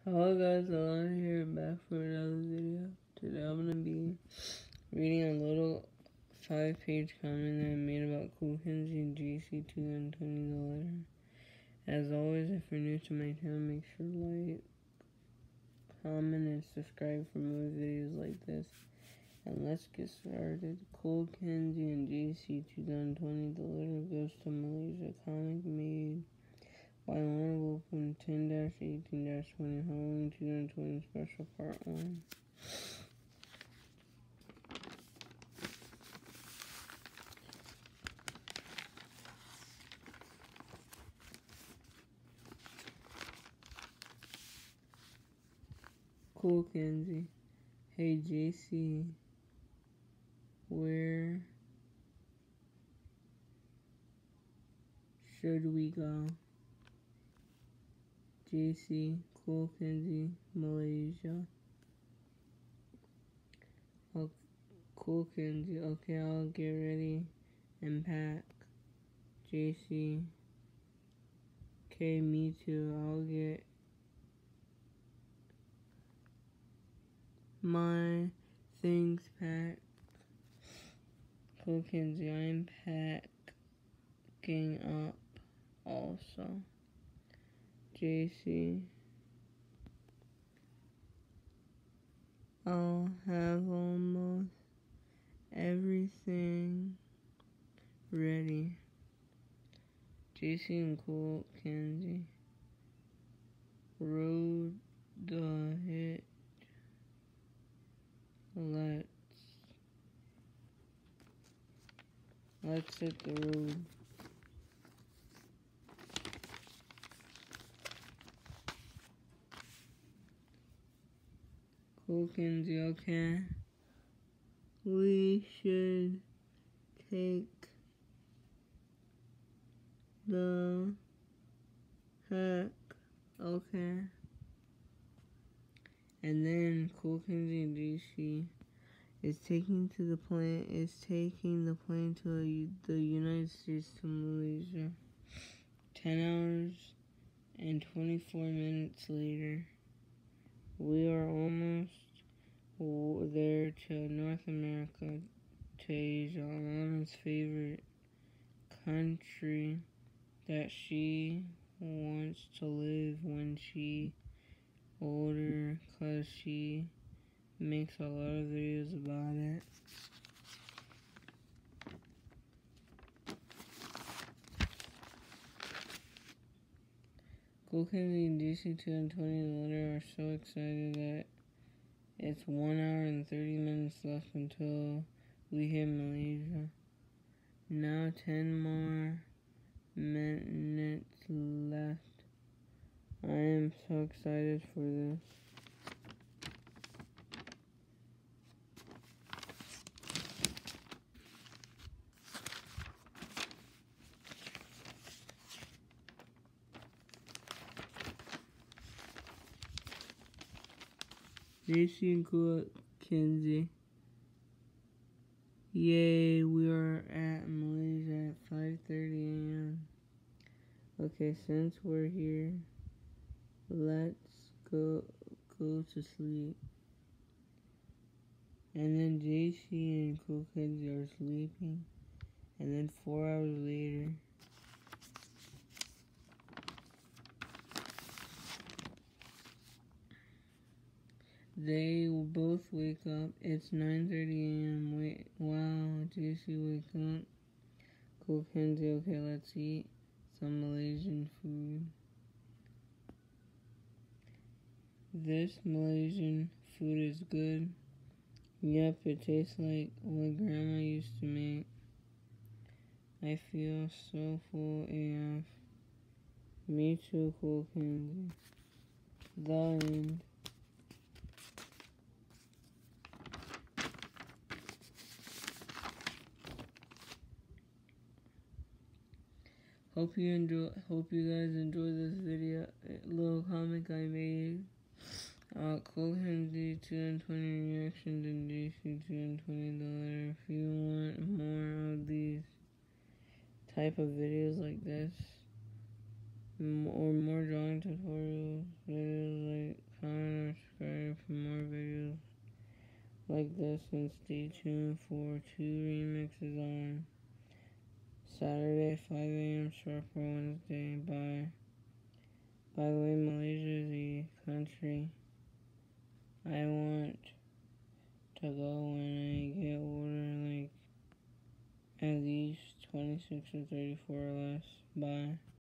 Hello guys, Alana here, back for another video. Today I'm going to be reading a little 5-page comment that I made about KoolKenzie GC220 the letter. As always, if you're new to my channel, make sure to like, comment, and subscribe for more videos like this. And let's get started. KoolKenzie and GC220 the letter goes to Malaysia, comic made by Honorable from 10-18-20 Halloween 2020 Special Part 1. KoolKenzie. Hey JC, where should we go? JC, KoolKenzie, Malaysia. Oh, KoolKenzie, okay, I'll get ready and pack. JC, okay, me too, I'll get my things packed. KoolKenzie, I'm packing up also. JC, I'll have almost everything ready. JC and KoolKenzie rode the hit. Let's hit the road. KoolKenzie, okay. We should take the hack, okay. And then KoolKenzie and DC is taking the plane to the United States to Malaysia. 10 hours and 24 minutes later, we are almost there to North America, to Asia, Alana's favorite country that she wants to live when she older, cause she makes a lot of videos about it. KoolKenzie and DC220 the letter are so excited that it's 1 hour and 30 minutes left until we hit Malaysia. Now 10 more minutes left. I am so excited for this. JC and KoolKenzie. Yay, we are at Malaysia at 5:30 a.m. Okay, since we're here, let's go to sleep. And then JC and KoolKenzie are sleeping. And then 4 hours later, they will both wake up. It's 9:30 a.m. Wait, wow, JC wake up. KoolKenzie, okay, let's eat some Malaysian food. This Malaysian food is good. Yep, it tastes like what Grandma used to make. I feel so full AF. Me too, KoolKenzie. The end. Hope you guys enjoy this video, little comic I made. KoolKenzie 220 reactions and JC 220 the letter. If you want more of these type of videos like this, or more drawing tutorials, videos like playlist and stay tuned for 2 remixes on Saturday, 5 a.m. sharp for Wednesday. Bye. By the way, Malaysia is a country I want to go when I get older, like at least 26 or 34 or less. Bye.